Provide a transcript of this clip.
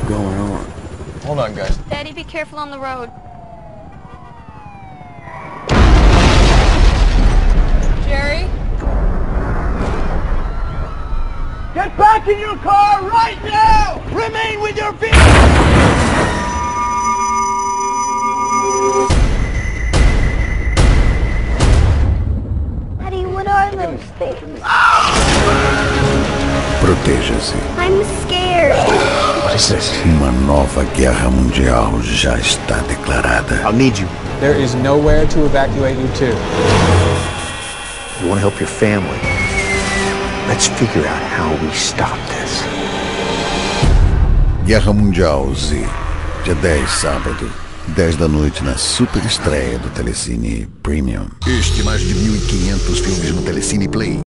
going on? Hold on, guys. Daddy, be careful on the road. Jerry? Get back in your car right now! Remain with your feet! Daddy, what are those things? Proteja-se. I'm scared. What is this? Uma nova guerra mundial já está declarada. I'll need you. There is nowhere to evacuate you to. You want to help your family. Let's figure out how we stop this. Guerra Mundial Z. Dia 10, sábado, 10 da noite na super estreia do Telecine Premium. Este mais de 1.500 filmes no Telecine Play.